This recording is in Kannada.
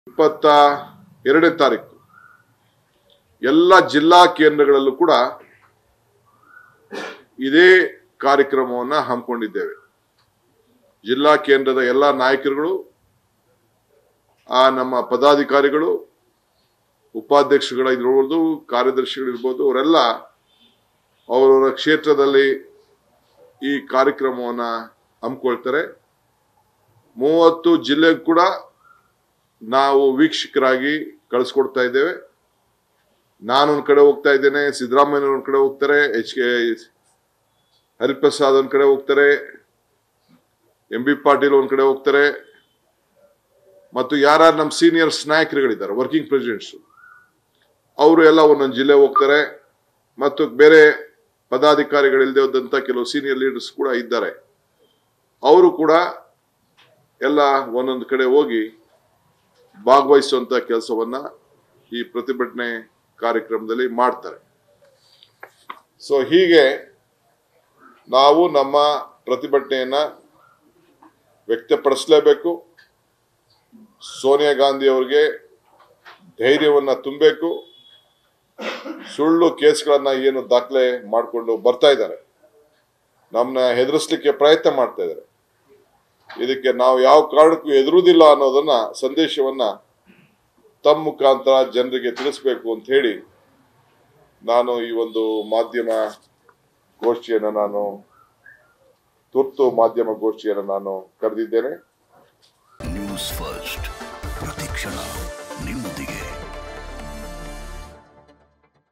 22ನೇ ತಾರೀಕು ಎಲ್ಲ ಜಿಲ್ಲಾ ಕೇಂದ್ರಗಳಲ್ಲೂ ಕೂಡ ಇದೇ ಕಾರ್ಯಕ್ರಮವನ್ನು ಹಮ್ಮಿಕೊಂಡಿದ್ದೇವೆ. ಜಿಲ್ಲಾ ಕೇಂದ್ರದ ಎಲ್ಲ ನಾಯಕರುಗಳು, ನಮ್ಮ ಪದಾಧಿಕಾರಿಗಳು, ಉಪಾಧ್ಯಕ್ಷಗಳಿರ್ಬೋದು, ಕಾರ್ಯದರ್ಶಿಗಳಿರ್ಬೋದು, ಅವರೆಲ್ಲ ಅವರವರ ಕ್ಷೇತ್ರದಲ್ಲಿ ಈ ಕಾರ್ಯಕ್ರಮವನ್ನು ಹಮ್ಮಿಕೊಳ್ತಾರೆ. 30 ಜಿಲ್ಲೆಗೂ ಕೂಡ ನಾವು ವೀಕ್ಷಕರಾಗಿ ಕಳಿಸ್ಕೊಡ್ತಾ ಇದ್ದೇವೆ. ನಾನು ಒಂದ್ ಕಡೆ ಹೋಗ್ತಾ ಇದ್ದೇನೆ, ಸಿದ್ದರಾಮಯ್ಯ ಒಂದ್ ಕಡೆ ಹೋಗ್ತಾರೆ, H.K. ಹರಿಪ್ರಸಾದ್ ಒಂದ್ ಕಡೆ ಹೋಗ್ತಾರೆ, M.B. ಪಾಟೀಲ್ ಒಂದ್ ಕಡೆ ಹೋಗ್ತಾರೆ, ಮತ್ತು ಯಾರು ನಮ್ಮ ಸೀನಿಯರ್ಸ್ ನಾಯಕರುಗಳಿದ್ದಾರೆ, ವರ್ಕಿಂಗ್ ಪ್ರೆಸಿಡೆಂಟ್ಸ್, ಅವರು ಎಲ್ಲ ಒಂದೊಂದು ಜಿಲ್ಲೆ ಹೋಗ್ತಾರೆ. ಮತ್ತು ಬೇರೆ ಪದಾಧಿಕಾರಿಗಳಿಲ್ಲದೆ ಹೋದಂತ ಕೆಲವು ಸೀನಿಯರ್ ಲೀಡರ್ಸ್ ಕೂಡ ಇದ್ದಾರೆ. ಅವರು ಕೂಡ ಎಲ್ಲ ಒಂದೊಂದು ಕಡೆ ಹೋಗಿ ಭಾಗವಹಿಸುವಂತ ಕೆಲಸವನ್ನ ಈ ಪ್ರತಿಭಟನೆ ಕಾರ್ಯಕ್ರಮದಲ್ಲಿ ಮಾಡ್ತಾರೆ. ಸೊ ಹೀಗೆ ನಾವು ನಮ್ಮ ಪ್ರತಿಭಟನೆಯನ್ನ ವ್ಯಕ್ತಪಡಿಸಲೇಬೇಕು. ಸೋನಿಯಾ ಗಾಂಧಿ ಅವರಿಗೆ ಧೈರ್ಯವನ್ನ ತುಂಬಬೇಕು. ಸುಳ್ಳು ಕೇಸ್ಗಳನ್ನ ಏನು ದಾಖಲೆ ಮಾಡಿಕೊಂಡು ಬರ್ತಾ ಇದ್ದಾರೆ, ನಮ್ಮನ್ನ ಹೆದರಿಸಲಿಕ್ಕೆ ಪ್ರಯತ್ನ ಮಾಡ್ತಾ ಇದ್ದಾರೆ. ಇದಕ್ಕೆ ನಾವು ಯಾವ ಕಾರಣಕ್ಕೂ ಹೆದರುವುದಿಲ್ಲ ಅನ್ನೋದನ್ನ ಸಂದೇಶವನ್ನ ತಮ್ಮ ಮುಖಾಂತರ ಜನರಿಗೆ ತಿಳಿಸಬೇಕು ಅಂತ ಹೇಳಿ ನಾನು ಈ ಒಂದು ತುರ್ತು ಮಾಧ್ಯಮ ಗೋಷ್ಠಿಯನ್ನು ನಾನು ಕರೆದಿದ್ದೇನೆ.